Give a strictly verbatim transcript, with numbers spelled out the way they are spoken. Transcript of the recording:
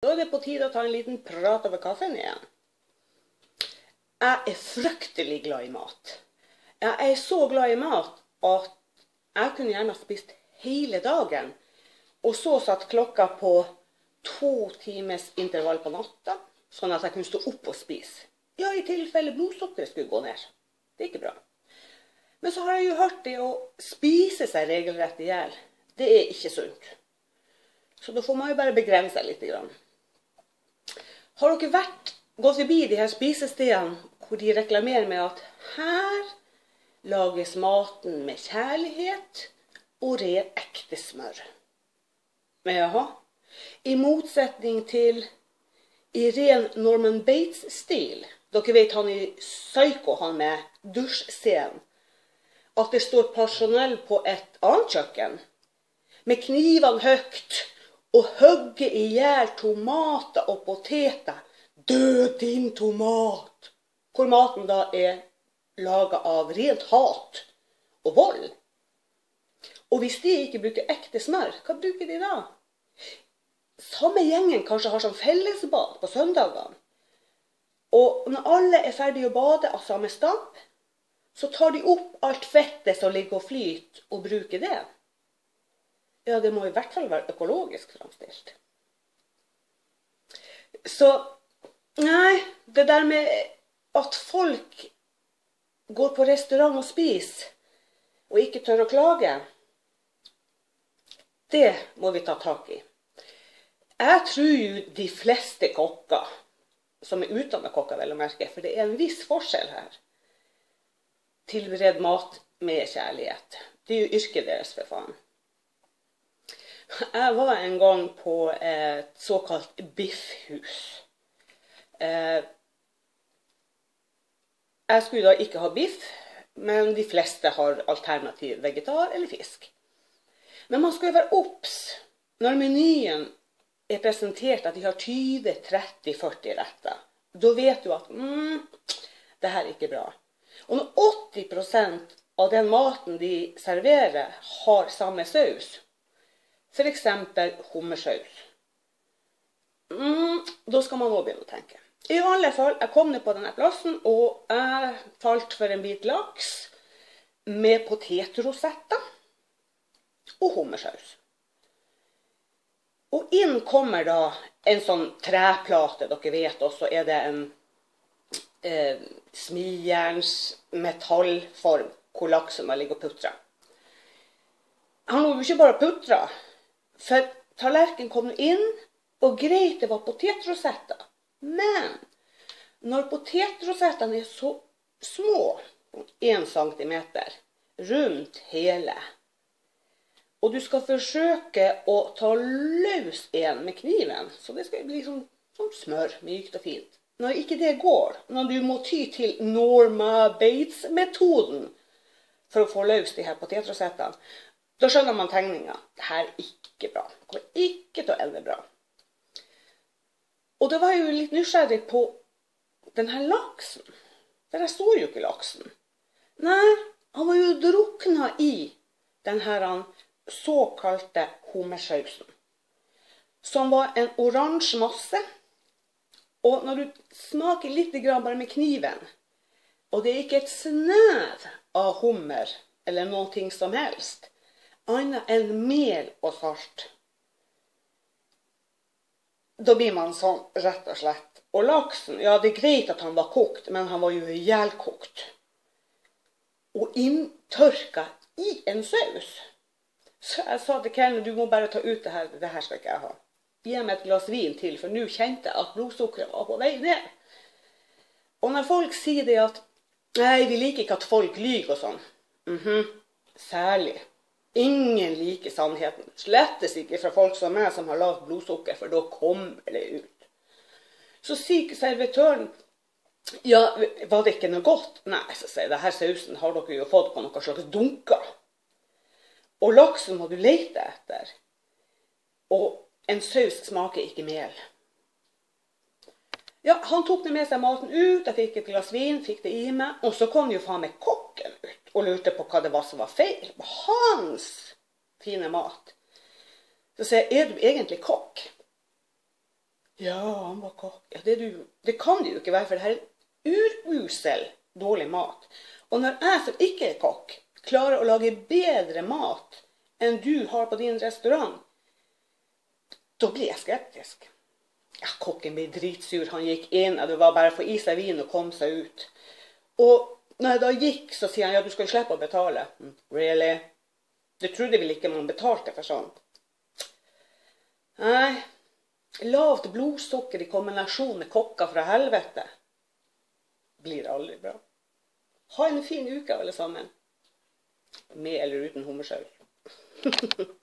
Da er det på tide å ta en liten prat over kaffen igjen. Jeg er fryktelig glad i mat. Jeg er så glad i mat at jeg kunne gjerne spist hele dagen, og så satt klokka på to times intervall på natta, sånn at jeg kunne stå opp og spise. Ja, i tilfelle blodsukkeret skulle gå ned. Det er ikke bra. Men så har jeg jo hørt det å spise seg regelrett i hjel. Det er ikke sunt. Så da får man jo bare begrense seg litt. Har dere vært, gått forbi de her spisestedene hvor de reklamerer med at her lages maten med kjærlighet og rer ekte smør? Men jaha, i motsetning til i ren Norman Bates-stil, dere vet han i Psycho, han med dusjscenen, at det står personell på et annet kjøkken, med knivene høyt, og hugge i hjel tomater og poteter. Død din tomat! Hvor maten da er laget av rent hat og vold. Og hvis de ikke bruker ekte smør, hva bruker de da? Samme gjengen kanskje har sånn fellesbad på søndagene. Og når alle er ferdige å bade av samme stamp, så tar de opp alt fettet som ligger og flyter, og bruker det. Ja, det må i hvert fall være økologisk fremstilt. Så, nei, det der med at folk går på restaurant og spiser, og ikke tør å klage, det må vi ta tak i. Jeg tror jo de fleste kokker, som er utdannet kokker vel å merke, for det er en viss forskjell her, tilbered mat med kjærlighet. Det er jo yrket deres, for faen. Jeg var en gang på et såkalt biffhus. Jeg skulle da ikke ha biff, men de fleste har alternativ vegetar eller fisk. Men man skal jo være obs når menyen er presentert at de har tyve, tretti, førti retter. Da vet du at mm, det her er ikke bra. Og når åtti prosent av den maten de serverer har samme saus, for eksempel hummersaus, mm, da skal man også begynne å tenke. I alle fall, jeg kom ned på denne plassen, og jeg falt for en bit laks med potetrosetter og hummersaus. Og inn kommer da en sånn treplate, dere vet, og så er det en eh, smijerns metallform, hvor laksen ligger og putrer. Han har jo ikke bare putret, for tallerken kom inn, og greit det var potetrosetter. Men når potetrosettene er så små, en centimeter, rundt hele, og du skal forsøke å ta løs en med kniven, så det skal bli sånn, sånn smør, mykt og fint. Når ikke det går, når du må ty til Norma Bates-metoden for å få løs de her potetrosettene, da skjønner man tegninga. Dette er ikke bra. Det kommer ikke til å ende bra. Og da var jeg jo litt nysgjerrig på denne laksen. For jeg så jo ikke laksen. Nei, han var jo druknet i denne såkalte hummersausen, som var en oransje masse. Og når du smaker litt bare med kniven, og det er ikke et snev av hummer, eller noe som helst, annet enn mel og salt, da blir man sånn, rett og slett. Og laksen, ja, det er greit at han var kokt, men han var jo ihjelkokt. Og inntørka i en saus. Så jeg sa til Kellen, du må bare ta ut det her, det her skal ikke jeg ha. Gi meg et glass vin til, for nå kjente jeg at blodsukkeret var på vei ned. Og når folk sier det at, nei, vi liker ikke at folk lyger og sånn. Mhm, særlig. Ingen liker sannheten. Slettes ikke fra folk som meg som har lavt blodsukker, for da kommer det ut. Så sier servitøren, ja, var det ikke noe godt? Nei, så sier jeg, denne sausen har dere jo fått på noen slags dunker. Og laksen må du lete etter. Og en saus smaker ikke mel. Ja, han tok med seg maten ut, jeg fikk et glass vin, fikk det i meg, og så kom jo faen med kokken ut, og lurte på hva det var som var feil på hans fine mat. Så sier jeg, er du egentlig kokk? Ja, han var kock. Ja, det, du, det kan du jo ikke være, for det her er urusel dårlig mat. Og når jeg som ikke er kokk klarer å lage bedre mat enn du har på din restaurant, da blir jeg skeptisk. Ja, kokken ble dritsur, han gikk inn, og det var bare å få i seg vin og komme seg ut. Og når jeg da gikk, så sier han, ja, du skal jo slippe å betale. Really? Du trodde vel ikke man betalte for sånt? Nei, lavt blodsukker i kombinasjon med kokker fra helvete blir aldri bra. Ha en fin uke alle sammen. Med eller uten hummersaus.